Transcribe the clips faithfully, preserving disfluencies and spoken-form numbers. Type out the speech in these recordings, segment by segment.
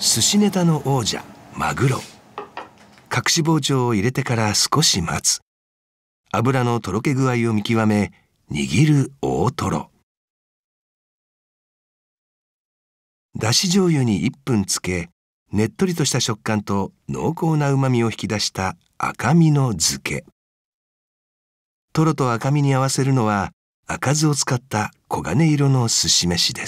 寿司ネタの王者マグロ。隠し包丁を入れてから少し待つ。油のとろけ具合を見極め握る大トロ。だし醤油にいっぷんつけ、ねっとりとした食感と濃厚な旨味を引き出した赤身の漬け。トロと赤身に合わせるのは赤酢を使った黄金色の寿司飯です。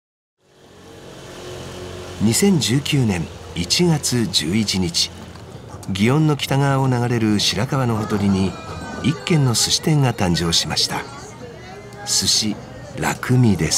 にせんじゅうきゅうねんいちがつじゅういちにち、祇園の北側を流れる白川のほとりに一軒の寿司店が誕生しました。寿司楽味です。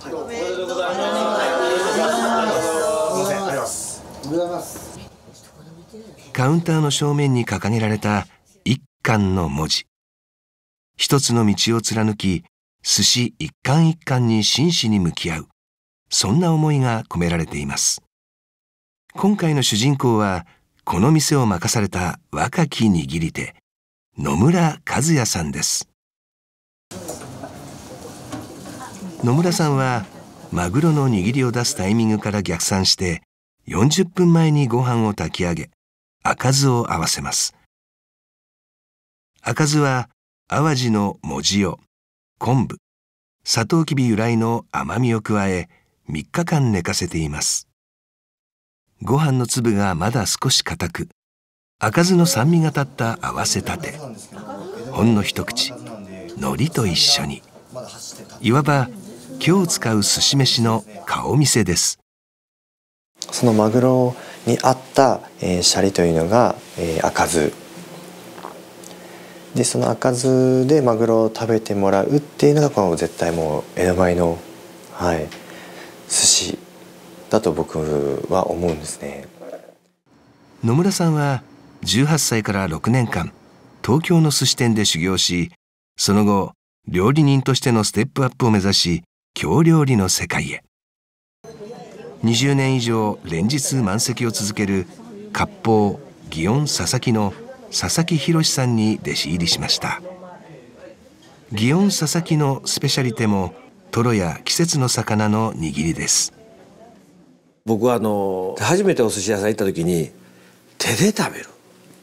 カウンターの正面に掲げられた一貫の文字。一つの道を貫き、寿司一貫一貫に真摯に向き合う、そんな思いが込められています。今回の主人公はこの店を任された若き握り手、野村和也さんです。野村さんはマグロの握りを出すタイミングから逆算してよんじゅっぷんまえにご飯を炊き上げ、赤酢を合わせます。赤酢は淡路の藻塩、昆布、サトウキビ由来の甘みを加えみっかかん寝かせています。ご飯の粒がまだ少し硬く、赤酢の酸味が立った合わせたて。ほんの一口、海苔と一緒に。いわば今日使う寿司飯の顔見せです。 そのマグロに合った、えー、シャリというのが、えー、赤酢で、その赤酢でマグロを食べてもらうっていうのがこの絶対もう江戸前の、はい、寿司だと僕は思うんですね。 野村さんはじゅうはっさいからろくねんかん東京の寿司店で修行し、その後料理人としてのステップアップを目指し京料理の世界へ。にじゅうねん以上連日満席を続ける割烹祇園佐々木の佐々木博さんに弟子入りしました。祇園佐々木のスペシャリテもトロや季節の魚の握りです。 僕はあの初めてお寿司屋さん行った時に手で食べる、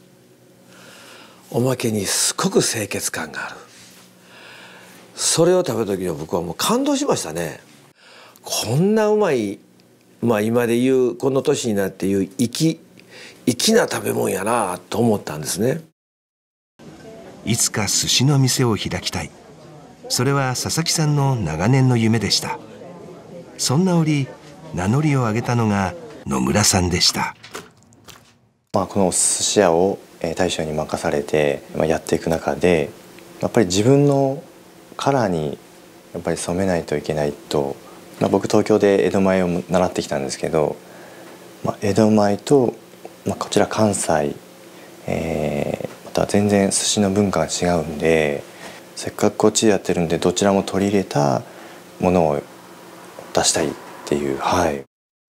おまけにすごく清潔感がある、それを食べた時に僕はもう感動しましたね。こんなうまい、まあ今で言うこの年になっていう粋粋な食べ物やなと思ったんですね。 いつか寿司の店を開きたい、それは佐々木さんの長年の夢でした。そんな折名乗りを上げたのが野村さんでした。 まあこのお寿司屋を大将に任されてやっていく中で、やっぱり自分のカラーにやっぱり染めないといけないと、まあ、僕東京で江戸前を習ってきたんですけど、まあ、江戸前と、まあ、こちら関西、えー、また全然寿司の文化が違うんで、せっかくこっちでやってるんでどちらも取り入れたものを出したいっていう、はい。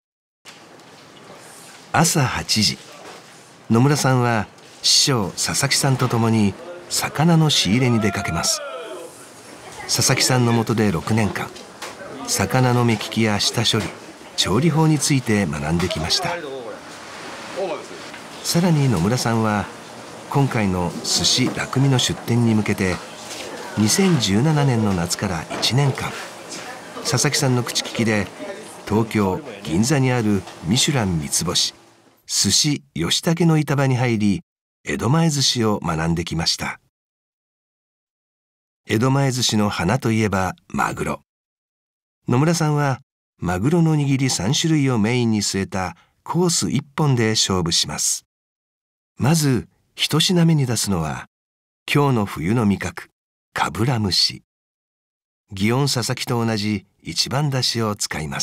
朝はちじ、野村さんは師匠佐々木さんと共に魚の仕入れに出かけます。佐々木さんの下でろくねんかん、魚の目利きや下処理、調理法について学んできました。さらに野村さんは今回の寿司楽味の出店に向けてにせんじゅうななねんの夏からいちねんかん、佐々木さんの口利きで東京銀座にあるミシュラン三つ星寿司吉武の板場に入り、江戸前寿司を学んできました。江戸前寿司の花といえばマグロ。野村さんはマグロの握りさんしゅるいをメインに据えたコースいっぽんで勝負します。まず一品目に出すのは今日の冬の味覚、かぶら蒸し。祇園佐々木と同じ一番だしを使います。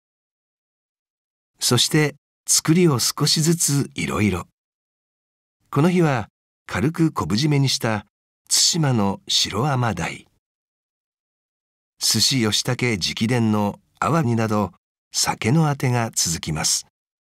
そして作りを少しずついろいろ。この日は軽く昆布締めにした対馬の白甘鯛、寿司吉武直伝のアワビなど酒のあてが続きます。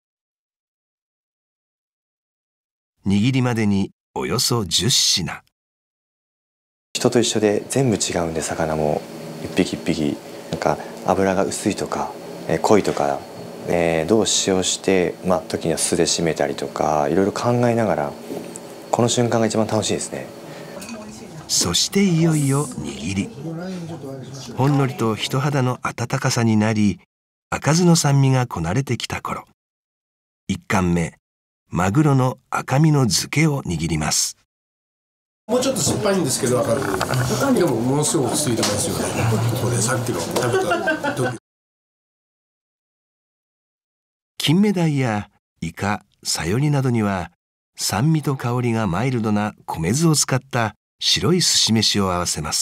握りまでにおよそじゅっしな。 人と一緒で全部違うんで、魚も一匹一匹なんか脂が薄いとか、えー、濃いとかえー、どう使用して、まあ、時には酢で締めたりとかいろいろ考えながらこの瞬間が一番楽しいですね。 そしていよいよ握り。ほんのりと人肌の温かさになり、赤酢の酸味がこなれてきた頃、いっかんめマグロの赤身の漬けを握ります。 もうちょっと酸っぱいんですけど赤酢でもものすごく落ち着いてますよね。ここでさっきの食べた時。 金目鯛やイカ、サヨリなどには酸味と香りがマイルドな米酢を使った白い寿司飯を合わせます。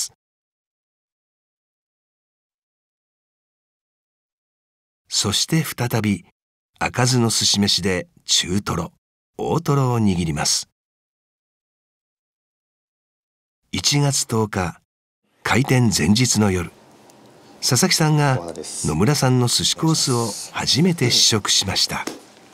そして再び赤酢の寿司飯で中トロ、大トロを握ります。いちがつとおか、開店前日の夜、佐々木さんが野村さんの寿司コースを初めて試食しました。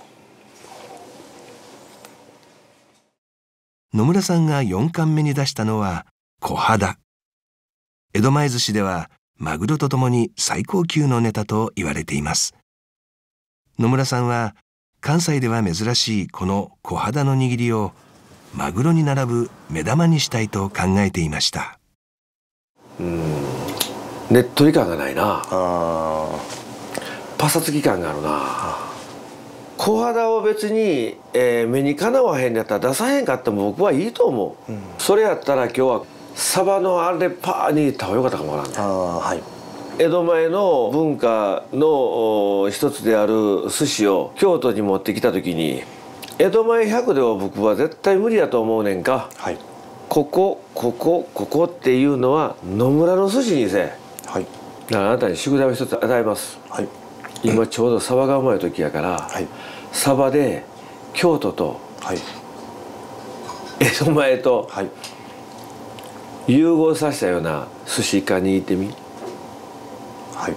野村さんがよんかんめに出したのは小肌。江戸前寿司ではマグロとともに最高級のネタと言われています。野村さんは関西では珍しいこの小肌の握りをマグロに並ぶ目玉にしたいと考えていました。 うん、ねっとり感がないな。 あパサつき感があるな。小肌を別に、えー、目にかなわへんやったら出さへんかっても僕はいいと思う、うん、それやったら今日はサバのあれパーに行った方がよかったかもわからんね。 あ、はい、 江戸前の文化の一つである寿司を京都に持ってきた時に江戸前ひゃくでは僕は絶対無理やと思うねんか、 はい、 ここここここっていうのは野村の寿司にせ、 はい、 だからあなたに宿題を一つ与えます、はい、今ちょうどサバがうまい時やから、はい、サバで京都と、はい、江戸前と、はい、融合させたような寿司か握ってみ。 はい。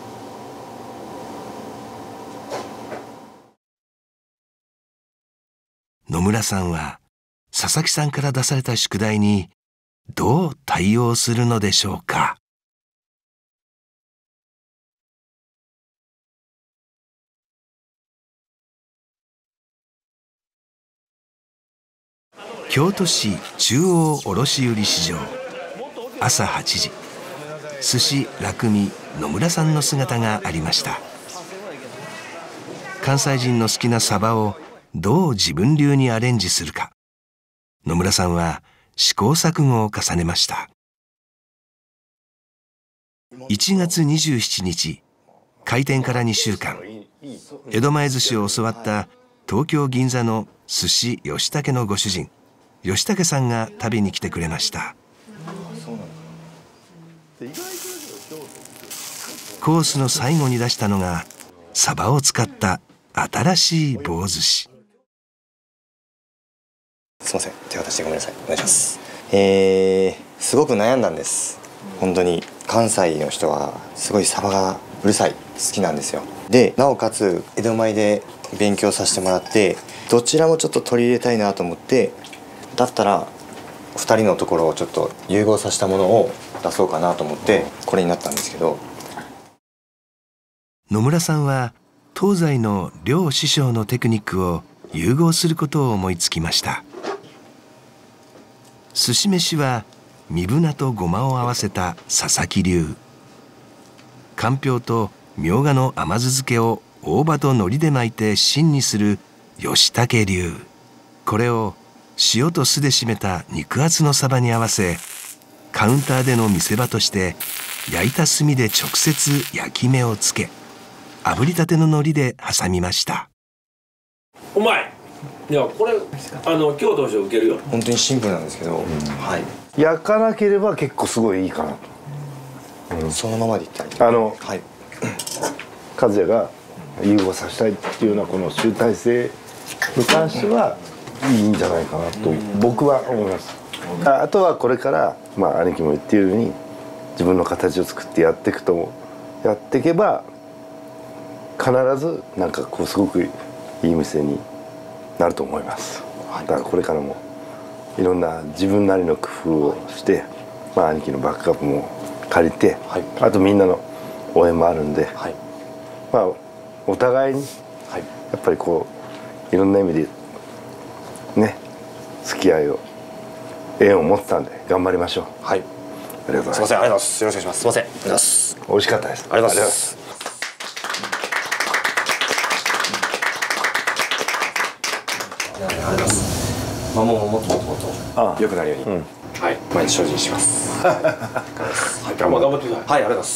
野村さんは佐々木さんから出された宿題にどう対応するのでしょうか。京都市中央卸売市場、朝はちじ、寿司匠野村さんの姿がありました。関西人の好きなサバをどう自分流にアレンジするか、野村さんは試行錯誤を重ねました。いちがつにじゅうしちにち、開店からにしゅうかん、江戸前寿司を教わった東京銀座の寿司吉武のご主人吉武さんが食べに来てくれました。コースの最後に出したのがサバを使った新しい棒寿司。 すいません、手渡してごめんなさい。お願いします。えー、すごく悩んだんです。本当に関西の人はすごいサバがうるさい、好きなんですよ。でなおかつ江戸前で勉強させてもらってどちらもちょっと取り入れたいなと思って、だったらふたりのところをちょっと融合させたものを出そうかなと思ってこれになったんですけど、 野村さんは東西の両師匠のテクニックを融合することを思いつきました。寿司飯は三船とごまを合わせた佐々木流、かんぴょうとみょうがの甘酢漬けを大葉と海苔で巻いて芯にする吉武流、これを塩と酢で締めた肉厚のサバに合わせ、カウンターでの見せ場として焼いた炭で直接焼き目をつけ、炙りたての海苔で挟みました。 うまい。いやこれあの京都の人受けるよ。 本当にシンプルなんですけど、うん、はい、 焼かなければ結構すごいいいかなと、 うん、そのままでいったらあの、 はい、 和也が融合させたいっていうようなこの集大成に関してはいいんじゃないかなと僕は思います。あとはこれからまあ兄貴も言っているように自分の形を作ってやっていくとやっていけば必ずなんかこうすごくいい店になると思います。だからこれからもいろんな自分なりの工夫をして、まあ、兄貴のバックアップも借りて、はい、あとみんなの応援もあるんで、はい、まあお互いにはい、 やっぱりこういろんな意味でね付き合いを縁を持ってたんで頑張りましょう。 はい、 ありがとうございます。 すいません、ありがとうございます。よろしくお願いします。すいません、ありがとうございます。 美味しかったです。 ありがとうございます。まあ、もうもっともっともっああと良くなるように、 うんはい、毎日精進します。はい、頑張ってください。はい、ありがとうございます。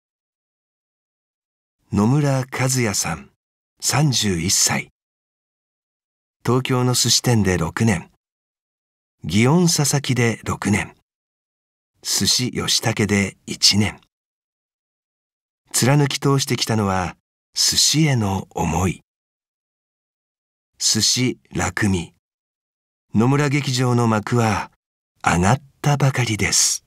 野村和也さん、さんじゅういっさい。東京の寿司店でろくねん。祇園佐々木でろくねん。寿司吉武でいちねん。貫き通してきたのは寿司への思い。寿司楽味。野村劇場の幕は上がったばかりです。